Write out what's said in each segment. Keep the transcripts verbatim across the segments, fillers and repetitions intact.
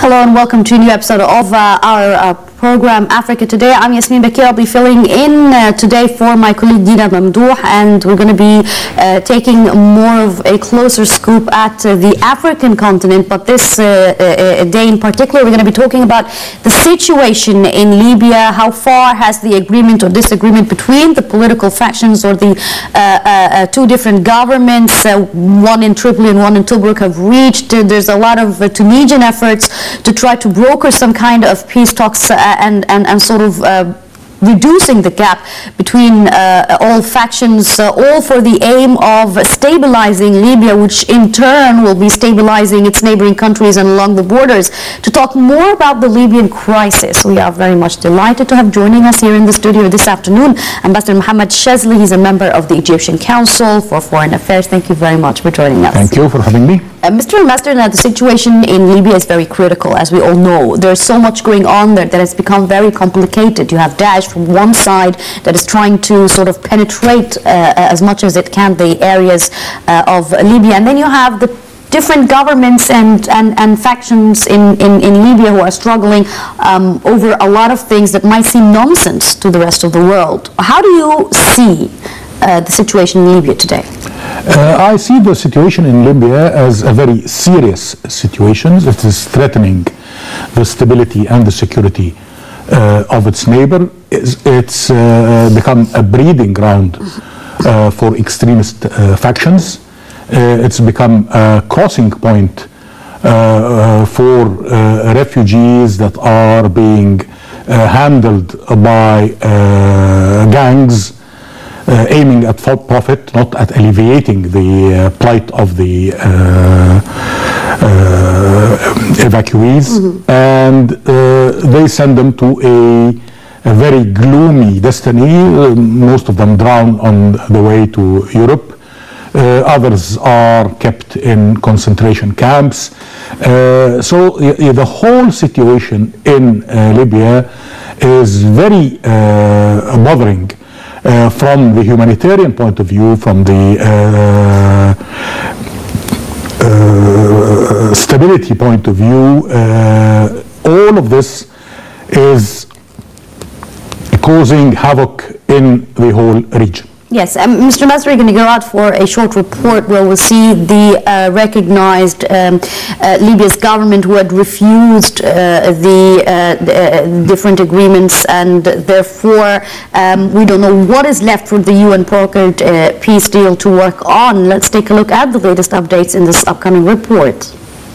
Hello and welcome to a new episode of uh, our uh, program Africa Today. I'm Yasmin Bakir. I'll be filling in uh, today for my colleague Dina Mamdouh, and we're going to be uh, taking more of a closer scoop at uh, the African continent. But this uh, uh, day in particular, we're going to be talking about the situation in Libya. How far has the agreement or disagreement between the political factions or the uh, uh, uh, two different governments, uh, one in Tripoli and one in Tobruk, have reached? Uh, there's a lot of uh, Tunisian efforts to try to broker some kind of peace talks uh, and, and, and sort of uh, reducing the gap between uh, all factions, uh, all for the aim of stabilizing Libya, which in turn will be stabilizing its neighboring countries and along the borders. To talk more about the Libyan crisis, we are very much delighted to have joining us here in the studio this afternoon Ambassador Mohammed Shazly. He's a member of the Egyptian Council for Foreign Affairs. Thank you very much for joining us. Thank you for having me. Uh, Mister Ambassador, now the situation in Libya is very critical, as we all know. There's so much going on there that has become very complicated. You have Daesh from one side that is trying to sort of penetrate uh, as much as it can the areas uh, of Libya, and then you have the different governments and, and, and factions in, in, in Libya who are struggling um, over a lot of things that might seem nonsense to the rest of the world. How do you see uh, the situation in Libya today? Uh, I see the situation in Libya as a very serious situation. It is threatening the stability and the security uh, of its neighbor. It's, it's uh, become a breeding ground uh, for extremist uh, factions. Uh, it's become a crossing point uh, uh, for uh, refugees that are being uh, handled by uh, gangs Uh, aiming at for profit, not at alleviating the uh, plight of the uh, uh, evacuees, mm-hmm. and uh, they send them to a, a very gloomy destiny. Uh, most of them drown on the way to Europe. Uh, others are kept in concentration camps. Uh, so uh, the whole situation in uh, Libya is very uh, bothering. Uh, from the humanitarian point of view, from the uh, uh, stability point of view, uh, all of this is causing havoc in the whole region. Yes, um, Mister Ambassador, we're going to go out for a short report where we'll see the uh, recognized um, uh, Libya's government who had refused uh, the, uh, the uh, different agreements, and therefore um, we don't know what is left for the U N-brokered uh, peace deal to work on. Let's take a look at the latest updates in this upcoming report.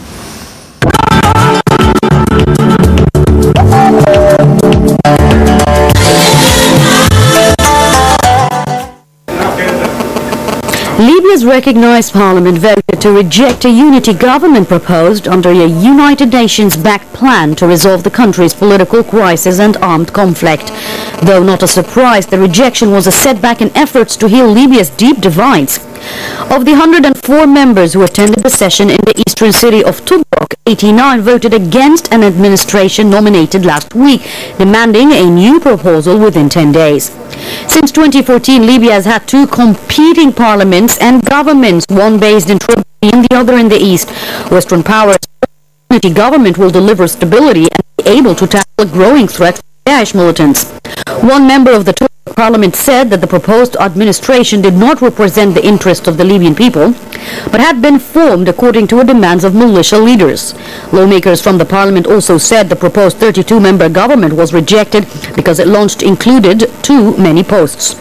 Libya's recognized parliament voted to reject a unity government proposed under a United Nations-backed plan to resolve the country's political crisis and armed conflict. Though not a surprise, the rejection was a setback in efforts to heal Libya's deep divides. Of the one hundred four members who attended the session in the eastern city of Tobruk, eighty-nine voted against an administration nominated last week, demanding a new proposal within ten days. Since twenty fourteen, Libya has had two competing parliaments and governments, one based in Tripoli and the other in the east. Western powers' unity government will deliver stability and be able to tackle a growing threat from Daesh militants. One member of the Tobruk parliament said that the proposed administration did not represent the interests of the Libyan people, but had been formed according to the demands of militia leaders. Lawmakers from the parliament also said the proposed thirty-two member government was rejected because it launched included too many posts.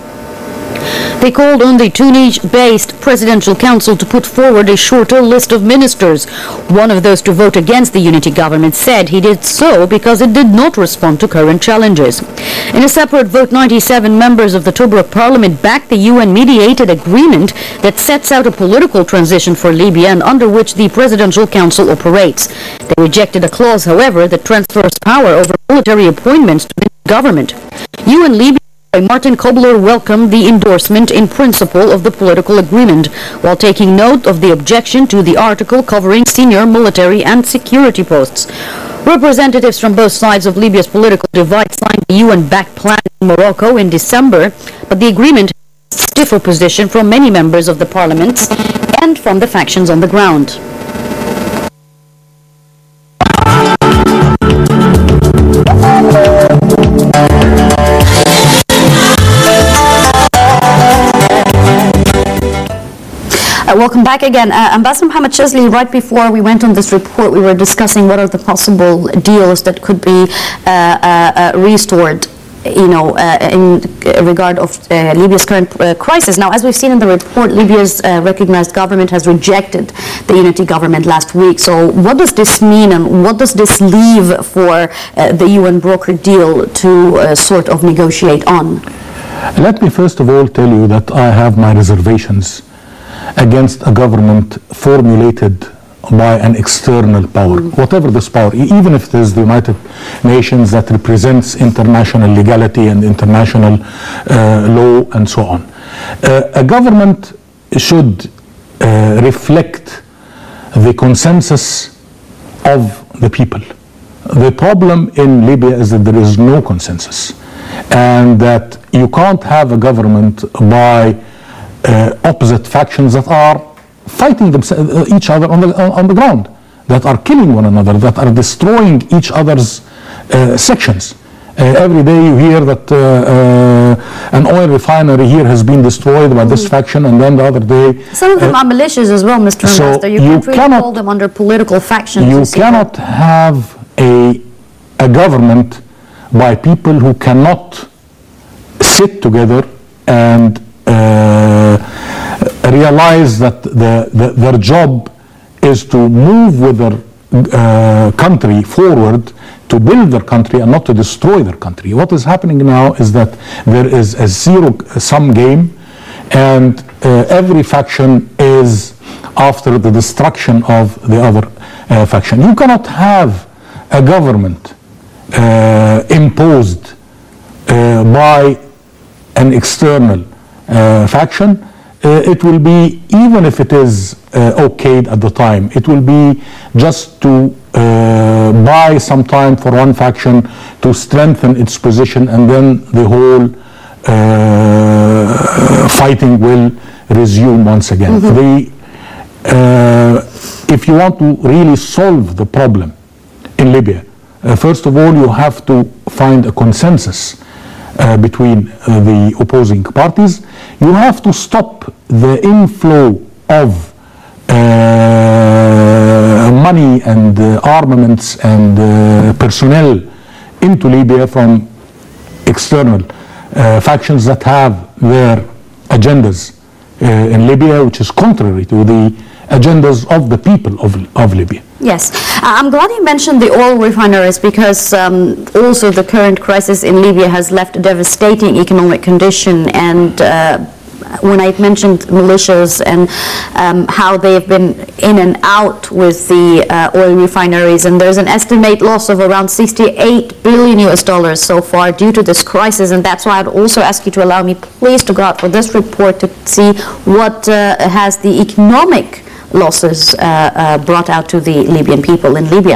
They called on the Tunis-based Presidential Council to put forward a shorter list of ministers. One of those to vote against the unity government said he did so because it did not respond to current challenges. In a separate vote, ninety-seven members of the Tobruk parliament backed the U N-mediated agreement that sets out a political transition for Libya and under which the Presidential Council operates. They rejected a clause, however, that transfers power over military appointments to the government. U N Libya Martin Kobler welcomed the endorsement in principle of the political agreement, while taking note of the objection to the article covering senior military and security posts. Representatives from both sides of Libya's political divide signed the U N-backed plan in Morocco in December, but the agreement has a stiff opposition from many members of the parliaments and from the factions on the ground. Uh, welcome back again. Uh, Ambassador Mohammed Chesli, right before we went on this report, we were discussing what are the possible deals that could be uh, uh, uh, restored, you know, uh, in regard of uh, Libya's current uh, crisis. Now, as we've seen in the report, Libya's uh, recognized government has rejected the unity government last week. So what does this mean, and what does this leave for uh, the U N brokered deal to uh, sort of negotiate on? Let me first of all tell you that I have my reservations against a government formulated by an external power, mm. whatever this power, even if it is the United Nations that represents international legality and international uh, law and so on. Uh, a government should uh, reflect the consensus of the people. The problem in Libya is that there is no consensus, and that you can't have a government by uh, opposite factions that are fighting themselves, uh, each other on the, on the ground, that are killing one another, that are destroying each other's uh, sections. Uh, every day you hear that uh, uh, an oil refinery here has been destroyed by mm. this faction, and then the other day... Some of them uh, are militias as well, Mister So Ambassador. You, you can't really cannot, call them under political factions. You cannot have a, a government by people who cannot sit together and uh, realize that the, the, their job is to move with their uh, country forward, to build their country and not to destroy their country. What is happening now is that there is a zero-sum game, and uh, every faction is after the destruction of the other uh, faction. You cannot have a government uh, imposed uh, by an external uh, faction. Uh, it will be, even if it is uh, okayed at the time, it will be just to uh, buy some time for one faction to strengthen its position, and then the whole uh, fighting will resume once again. Mm-hmm. the, uh, if you want to really solve the problem in Libya, uh, first of all, you have to find a consensus Uh, between uh, the opposing parties. You have to stop the inflow of uh, money and uh, armaments and uh, personnel into Libya from external uh, factions that have their agendas uh, in Libya, which is contrary to the agendas of the people of, of Libya. Yes, I'm glad you mentioned the oil refineries, because um, also the current crisis in Libya has left a devastating economic condition, and uh, when I mentioned militias and um, how they've been in and out with the uh, oil refineries, and there's an estimate loss of around sixty-eight billion U S dollars so far due to this crisis, and that's why I'd also ask you to allow me please to go out for this report to see what uh, has the economic losses uh, uh, brought out to the Libyan people in Libya.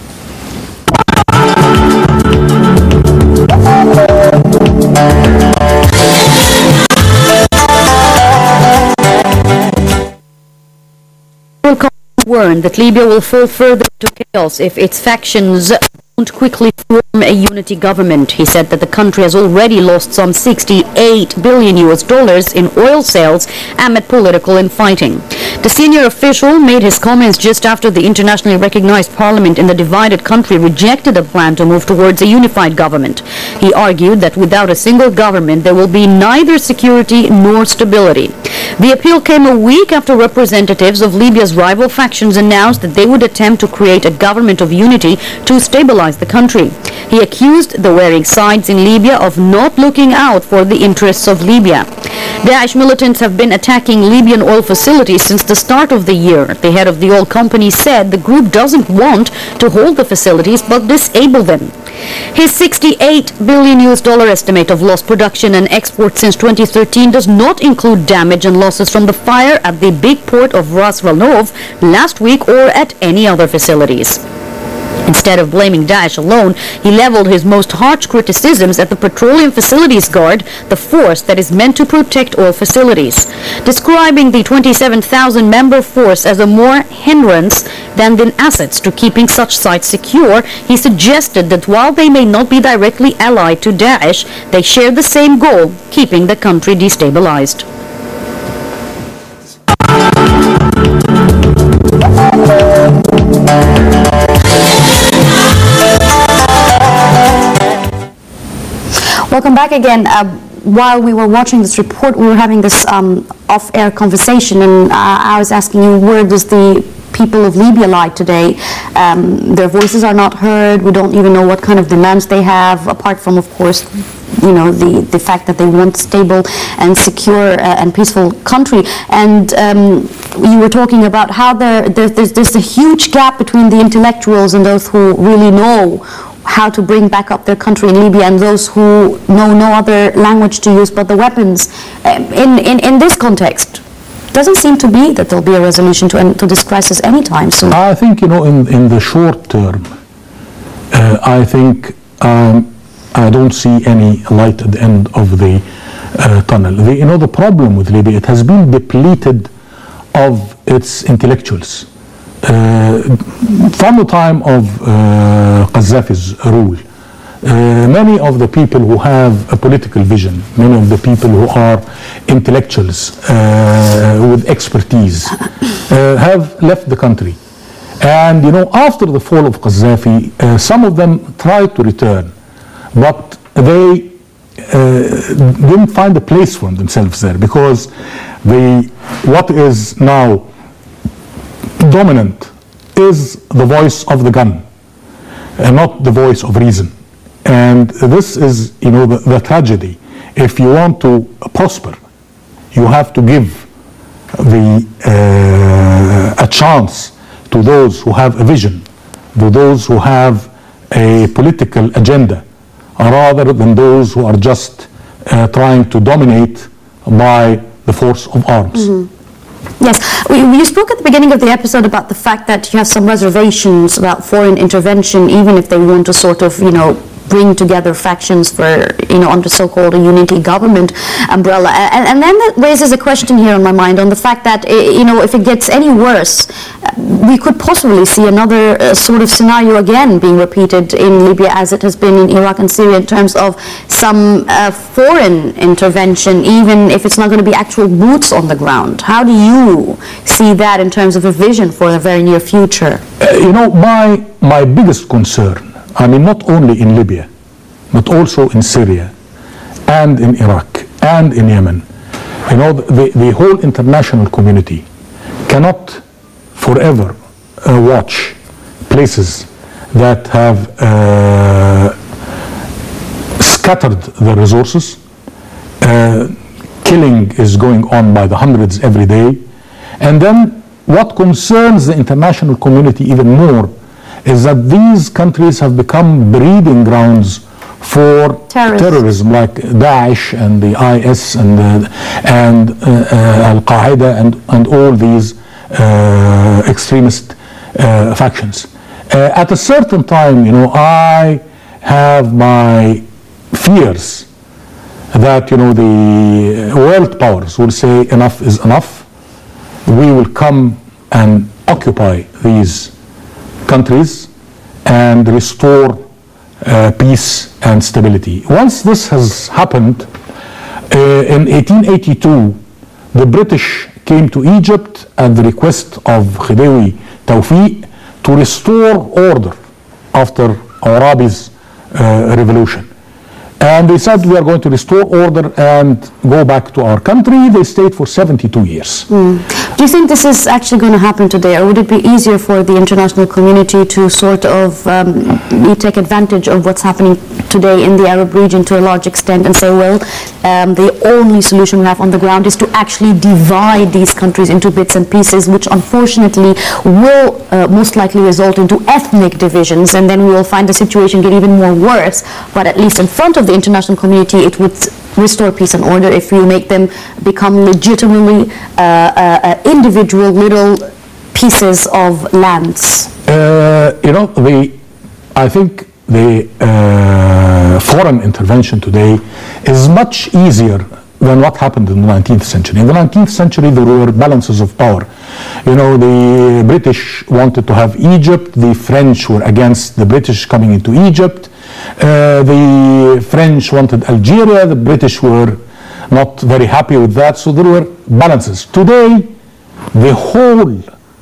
Will warn that Libya will fall further into chaos if its factions don't quickly form a unity government. He said that the country has already lost some sixty-eight billion U S dollars in oil sales amid political infighting. The senior official made his comments just after the internationally recognized parliament in the divided country rejected a plan to move towards a unified government. He argued that without a single government there will be neither security nor stability. The appeal came a week after representatives of Libya's rival factions announced that they would attempt to create a government of unity to stabilize the country. He accused the warring sides in Libya of not looking out for the interests of Libya. Daesh militants have been attacking Libyan oil facilities since the start of the year. The head of the oil company said the group doesn't want to hold the facilities but disable them. His sixty-eight billion U S dollar estimate of lost production and exports since twenty thirteen does not include damage and losses from the fire at the big port of Ras Valnov last week or at any other facilities. Instead of blaming Daesh alone, he leveled his most harsh criticisms at the Petroleum Facilities Guard, the force that is meant to protect oil facilities. Describing the twenty-seven thousand member force as a more hindrance than an assets to keeping such sites secure, he suggested that while they may not be directly allied to Daesh, they share the same goal, keeping the country destabilized. Welcome back again. Uh, while we were watching this report, we were having this um, off-air conversation, and uh, I was asking you, where does the people of Libya lie today? Um, their voices are not heard. We don't even know what kind of demands they have, apart from, of course, you know, the, the fact that they want stable and secure uh, and peaceful country. And um, you were talking about how there, there there's, there's a huge gap between the intellectuals and those who really know how to bring back up their country in Libya, and those who know no other language to use but the weapons. Um, in, in, in this context, doesn't seem to be that there'll be a resolution to, to this crisis anytime soon. I think, you know, in, in the short term, uh, I think um, I don't see any light at the end of the uh, tunnel. The, you know, the problem with Libya, it has been depleted of its intellectuals. Uh, from the time of uh, Gaddafi's rule, uh, many of the people who have a political vision, many of the people who are intellectuals uh, with expertise, uh, have left the country. And, you know, after the fall of Gaddafi, uh, some of them tried to return, but they uh, didn't find a place for themselves there, because the, what is now dominant is the voice of the gun, and not the voice of reason. And this is, you know, the, the tragedy. If you want to prosper, you have to give the uh, a chance to those who have a vision, to those who have a political agenda, rather than those who are just uh, trying to dominate by the force of arms. Mm-hmm. Yes, you spoke at the beginning of the episode about the fact that you have some reservations about foreign intervention, even if they want to sort of, you know, bring together factions for, you know, under so-called a unity government umbrella. And, and then that raises a question here on my mind on the fact that, you know, if it gets any worse, we could possibly see another uh, sort of scenario again being repeated in Libya as it has been in Iraq and Syria in terms of some uh, foreign intervention, even if it's not going to be actual boots on the ground. How do you see that in terms of a vision for the very near future? Uh, you know, my, my biggest concern, I mean, not only in Libya, but also in Syria and in Iraq and in Yemen. You know, the, the whole international community cannot forever uh, watch places that have uh, scattered the resources. Uh, killing is going on by the hundreds every day. And then what concerns the international community even more is that these countries have become breeding grounds for Terrorist. terrorism, like Daesh and the I S and the, and uh, uh, Al Qaeda and and all these uh, extremist uh, factions. Uh, at a certain time, you know, I have my fears that, you know, the world powers will say enough is enough. We will come and occupy these countries and restore uh, peace and stability. Once this has happened, uh, in eighteen eighty-two, the British came to Egypt at the request of Khedive Tawfiq to restore order after Arabi's uh, revolution. And they said, we are going to restore order and go back to our country. They stayed for seventy-two years. Mm. Do you think this is actually going to happen today, or would it be easier for the international community to sort of um, take advantage of what's happening today in the Arab region to a large extent and say, well, um, the only solution we have on the ground is to actually divide these countries into bits and pieces, which unfortunately will uh, most likely result into ethnic divisions, and then we will find the situation get even more worse. But at least in front of the international community, it would restore peace and order if you make them become legitimately uh, uh, uh, individual little pieces of lands. Uh, you know, the, I think the uh, foreign intervention today is much easier than what happened in the nineteenth century. In the nineteenth century, there were balances of power. You know, the British wanted to have Egypt, the French were against the British coming into Egypt. Uh, the French wanted Algeria, the British were not very happy with that, so there were balances. Today, the whole,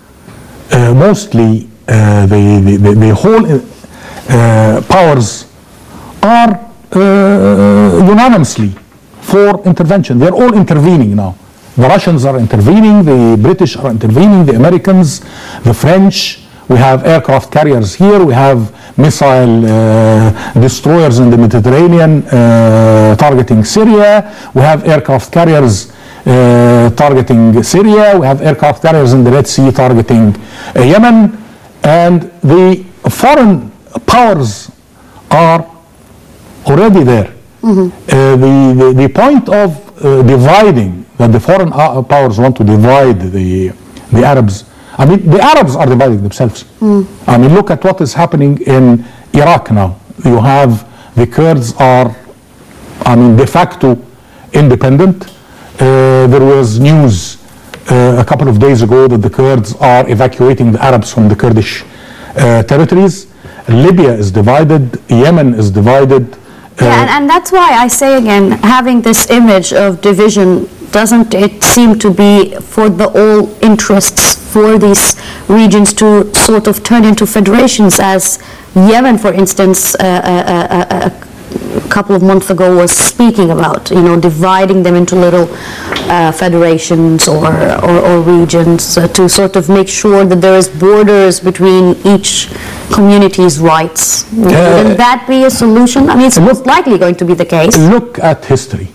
uh, mostly uh, the, the, the, the whole uh, powers are uh, unanimously for intervention. They're all intervening now. The Russians are intervening, the British are intervening, the Americans, the French. We have aircraft carriers here, we have missile uh, destroyers in the Mediterranean uh, targeting Syria, we have aircraft carriers uh, targeting Syria, we have aircraft carriers in the Red Sea targeting uh, Yemen, and the foreign powers are already there. Mm-hmm. uh, the, the, the point of uh, dividing, that the foreign uh, powers want to divide the, the Arabs, I mean, the Arabs are dividing themselves. Mm. I mean, look at what is happening in Iraq now. You have the Kurds are, I mean, de facto independent. Uh, there was news uh, a couple of days ago that the Kurds are evacuating the Arabs from the Kurdish uh, territories. Libya is divided. Yemen is divided. Uh, yeah, and, and that's why I say again, having this image of division, doesn't it seem to be for the all interests for these regions to sort of turn into federations, as Yemen, for instance, uh, uh, uh, a couple of months ago was speaking about, you know, dividing them into little uh, federations or, or, or regions uh, to sort of make sure that there is borders between each community's rights. Uh, Wouldn't that be a solution? I mean, it's most likely going to be the case. Look at history.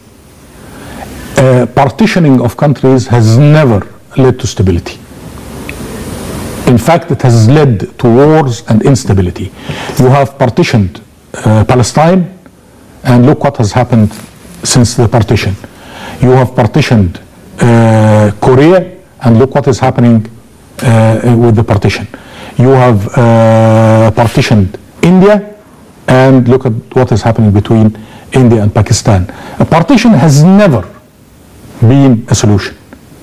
Uh, partitioning of countries has never led to stability. In fact, it has led to wars and instability. You have partitioned uh, Palestine, and look what has happened since the partition. You have partitioned uh, Korea, and look what is happening uh, with the partition. You have uh, partitioned India, and look at what is happening between India and Pakistan. A partition has never been a solution.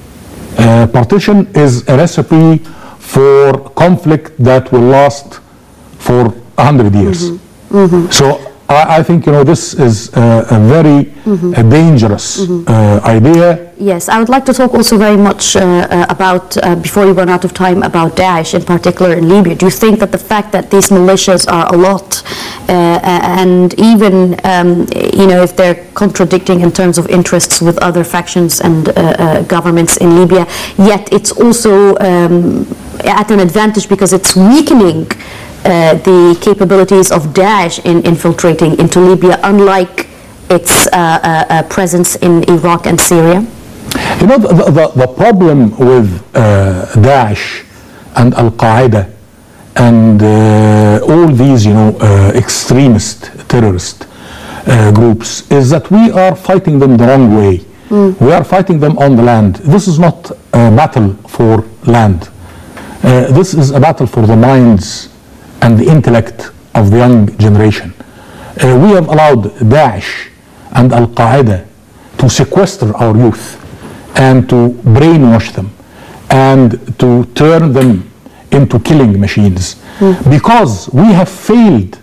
Uh, partition is a recipe for conflict that will last for a hundred years. Mm-hmm. Mm-hmm. So I, I think, you know, this is a, a very mm-hmm. a dangerous mm-hmm. uh, idea. Yes, I would like to talk also very much uh, uh, about, uh, before we run out of time, about Daesh in particular in Libya. Do you think that the fact that these militias are a lot, uh, and even, um, you know, if they're contradicting in terms of interests with other factions and uh, uh, governments in Libya, yet it's also um, at an advantage because it's weakening uh, the capabilities of Daesh in infiltrating into Libya, unlike its uh, uh, uh, presence in Iraq and Syria? You know, the, the, the problem with uh, Daesh and Al-Qaeda and uh, all these, you know, uh, extremist terrorist uh, groups is that we are fighting them the wrong way. Mm. We are fighting them on the land. This is not a battle for land. Uh, this is a battle for the minds and the intellect of the young generation. Uh, we have allowed Daesh and Al-Qaeda to sequester our youth and to brainwash them and to turn them into killing machines. Mm. Because we have failed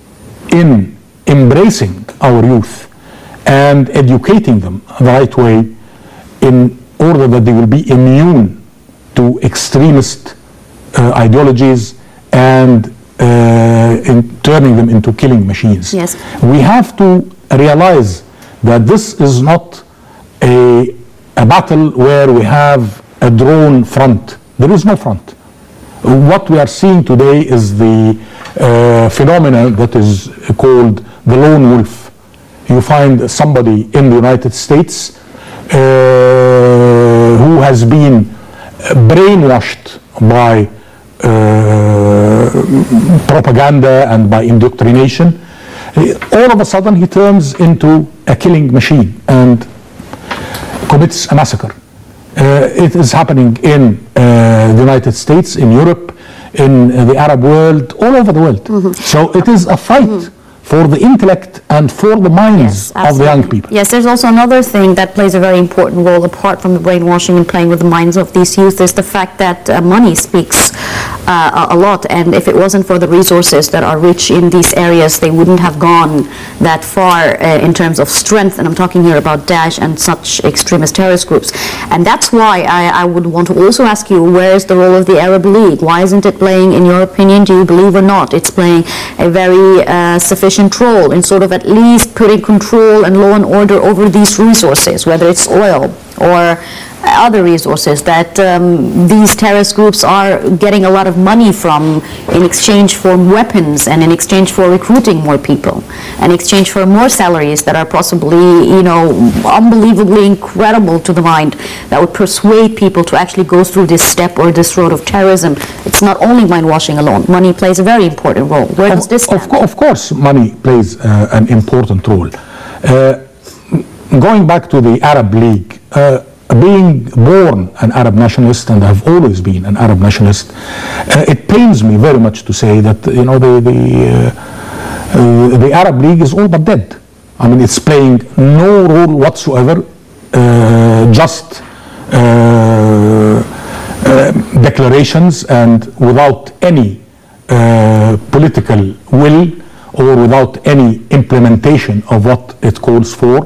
in embracing our youth and educating them the right way in order that they will be immune to extremist uh, ideologies and uh, in turning them into killing machines. Yes. We have to realize that this is not a, a battle where we have a drawn front. There is no front. What we are seeing today is the uh, phenomena that is called the lone wolf. You find somebody in the United States uh, who has been brainwashed by uh, propaganda and by indoctrination. All of a sudden he turns into a killing machine and commits a massacre. Uh, it is happening in uh, the United States, in Europe, in uh, the Arab world, all over the world. Mm-hmm. So it is a fight mm-hmm. for the intellect and for the minds yes, of the young people. Yes, there's also another thing that plays a very important role apart from the brainwashing and playing with the minds of these youth, is the fact that uh, money speaks uh, a lot, and if it wasn't for the resources that are rich in these areas, they wouldn't have gone that far uh, in terms of strength, and I'm talking here about Daesh and such extremist terrorist groups. And that's why I, I would want to also ask you, where is the role of the Arab League? Why isn't it playing, in your opinion, do you believe or not, it's playing a very uh, sufficient role in sort of at least putting control and law and order over these resources, whether it's oil or other resources that um, these terrorist groups are getting a lot of money from in exchange for weapons and in exchange for recruiting more people, in exchange for more salaries that are possibly, you know, unbelievably incredible to the mind, that would persuade people to actually go through this step or this road of terrorism. It's not only mind washing alone. Money plays a very important role. Where does this stand? Of, co of course, money plays uh, an important role. Uh, going back to the Arab League, uh, being born an Arab nationalist, and I've always been an Arab nationalist, uh, it pains me very much to say that, you know, the the, uh, uh, the Arab League is all but dead. I mean, it's playing no role whatsoever, uh, just uh, uh, declarations, and without any uh, political will or without any implementation of what it calls for.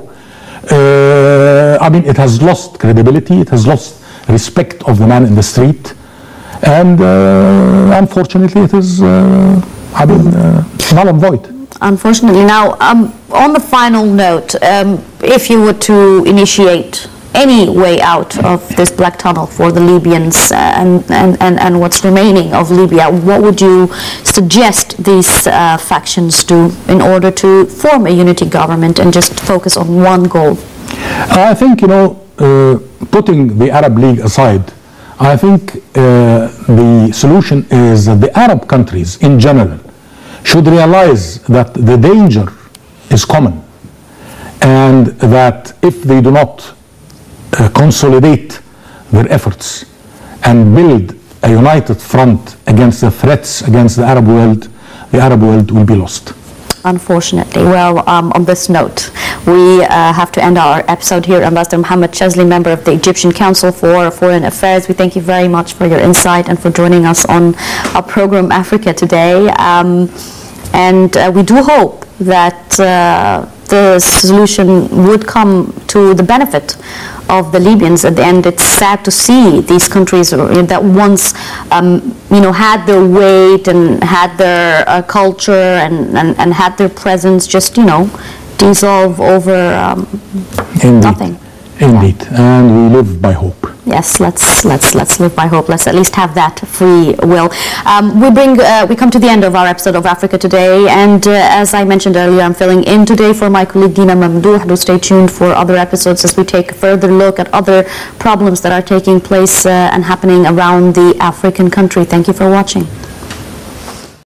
Uh, I mean, it has lost credibility, it has lost respect of the man in the street, and uh, unfortunately it is, uh, I mean, uh, null and void. Unfortunately. Now, um, on the final note, um, if you were to initiate any way out of this black tunnel for the Libyans uh, and, and, and, and what's remaining of Libya, what would you suggest these uh, factions do in order to form a unity government and just focus on one goal? I think, you know, uh, putting the Arab League aside, I think uh, the solution is that the Arab countries in general should realize that the danger is common, and that if they do not Uh, consolidate their efforts and build a united front against the threats against the Arab world, the Arab world will be lost. Unfortunately. Well, um, on this note, we uh, have to end our episode here. Ambassador Mohammed Chazli, member of the Egyptian Council for Foreign Affairs, we thank you very much for your insight and for joining us on our program Africa Today. Um, and uh, we do hope that uh, the solution would come to the benefit of the Libyans. At the end, it's sad to see these countries that once, um, you know, had their weight and had their uh, culture and, and, and had their presence just, you know, dissolve over um, nothing. Indeed, yeah. And we live by hope. Yes, let's let's let's live by hope. Let's at least have that free will. Um, we bring uh, we come to the end of our episode of Africa Today, and uh, as I mentioned earlier, I'm filling in today for my colleague Dina Mamdouh. Do stay tuned for other episodes as we take a further look at other problems that are taking place uh, and happening around the African country. Thank you for watching.